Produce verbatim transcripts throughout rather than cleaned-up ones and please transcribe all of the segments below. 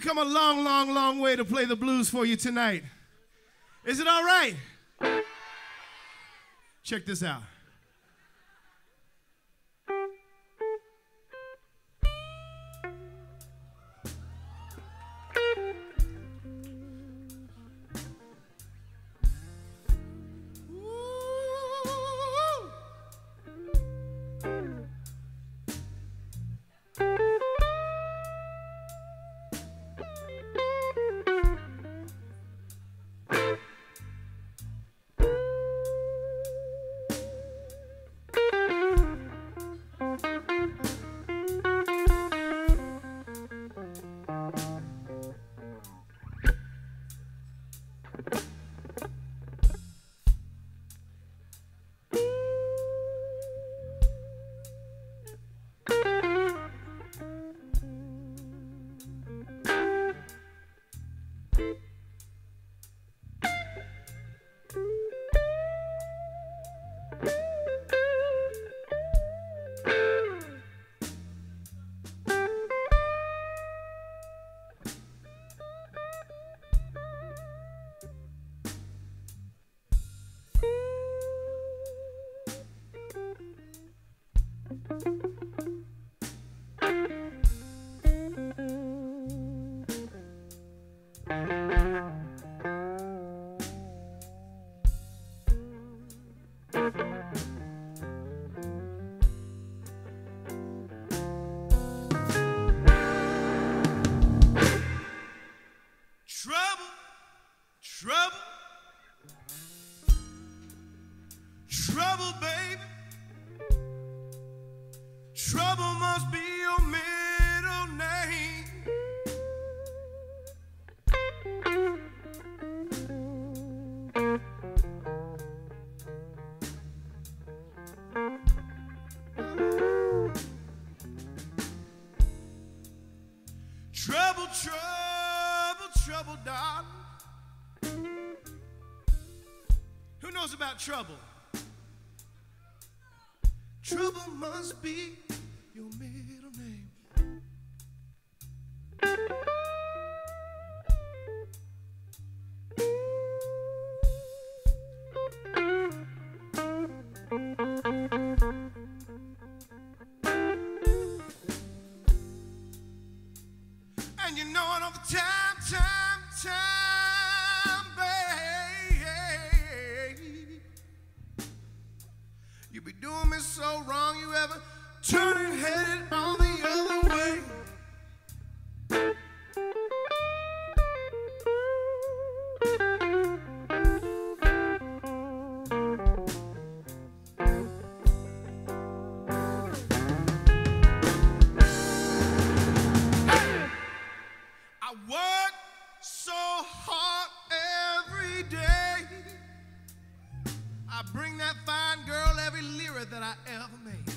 come a long, long, long way to play the blues for you tonight. Is it all right? Check this out. About trouble. Trouble must be your middle name. And you know it all the time, time, time. You be doing me so wrong, you ever turn and headed on the other way. I work so hard every day. I bring that fine girl every lira that I ever made.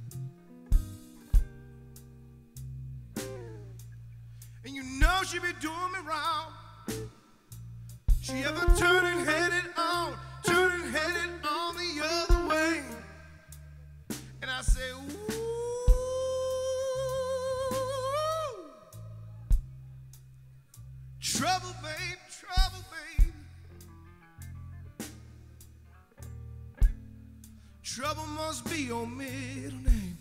And you know she be doing me wrong. She ever turning headed on, turning headed on the other way. And I say, ooh, trouble, babe, trouble, babe. Trouble must be your middle name.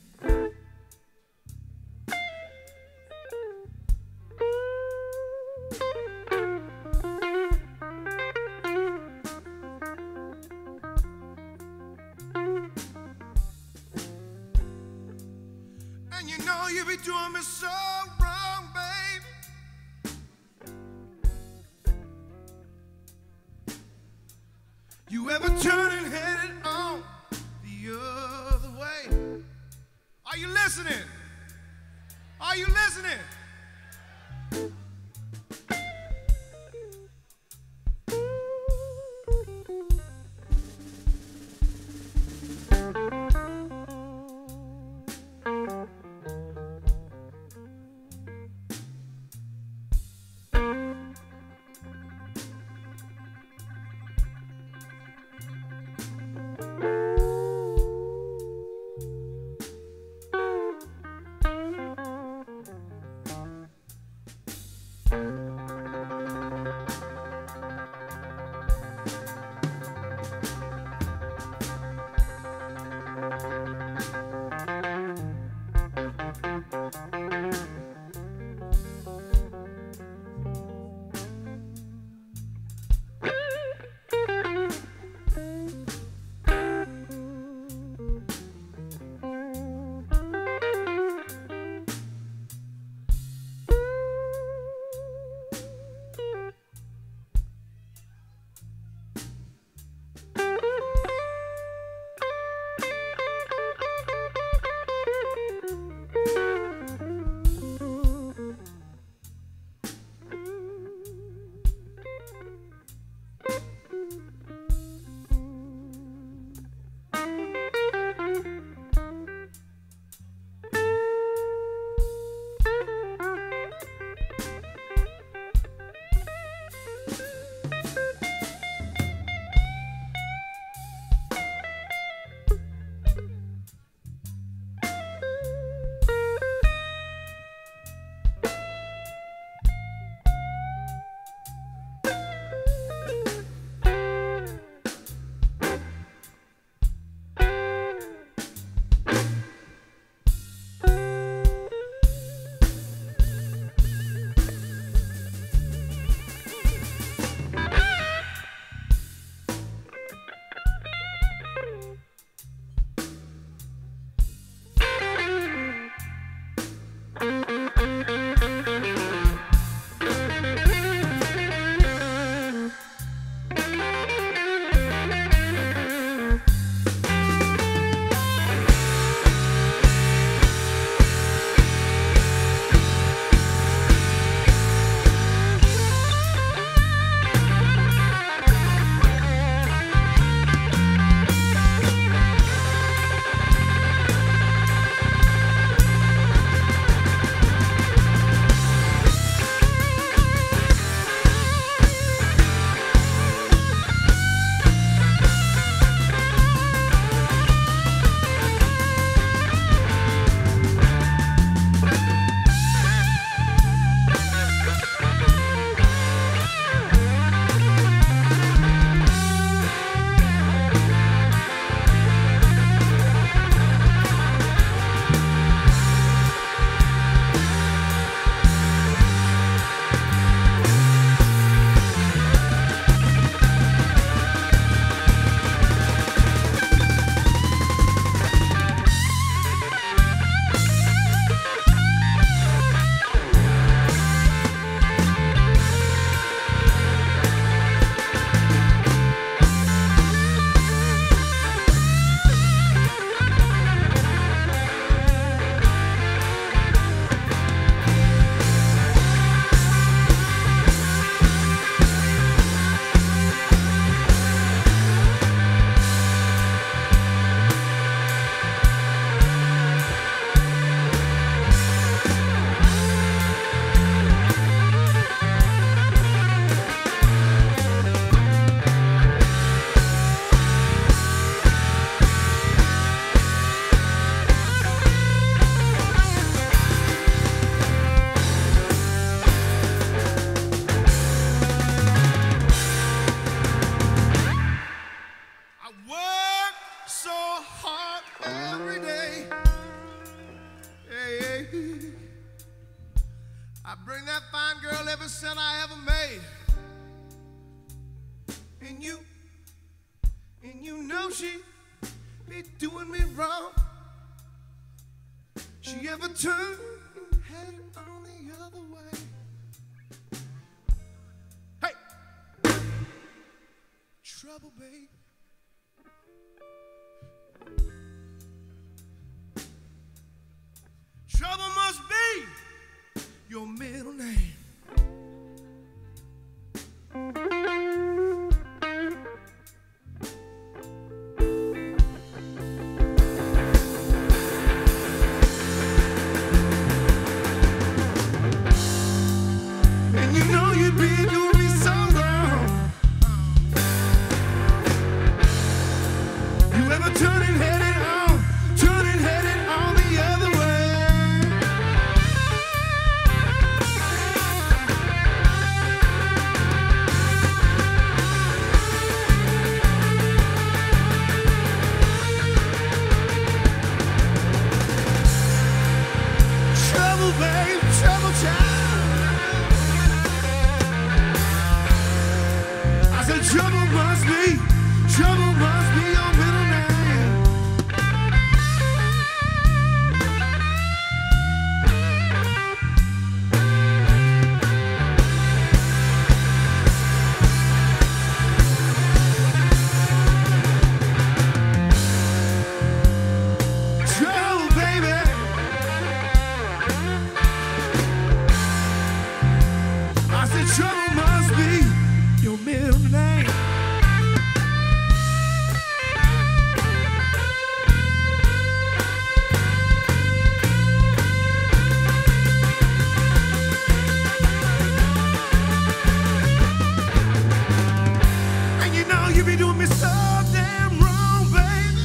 And you know you be doing me so wrong, babe. You ever turning headed on the other way? Are you listening? Are you listening? I bring that fine girl every cent I ever made. And you, and you know she be doing me wrong. She ever turned and headed on the other way. Hey! Trouble, babe. Trouble must be your middle name. And you know you'd be doing me so wrong. You ever turn and headed on, turn and headed on the other way. trouble must be your middle name. Trouble, baby. I said trouble must be your middle name. And you know you be doing me so damn wrong, baby.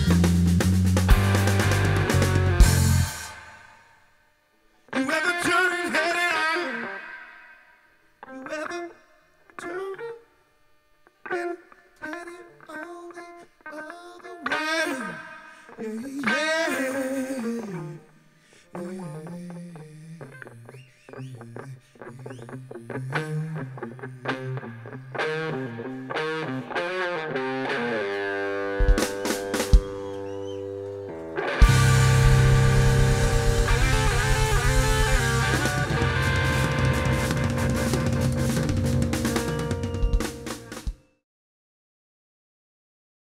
You ever turn and head it out? You ever turn and head it all the other way? Yeah, yeah.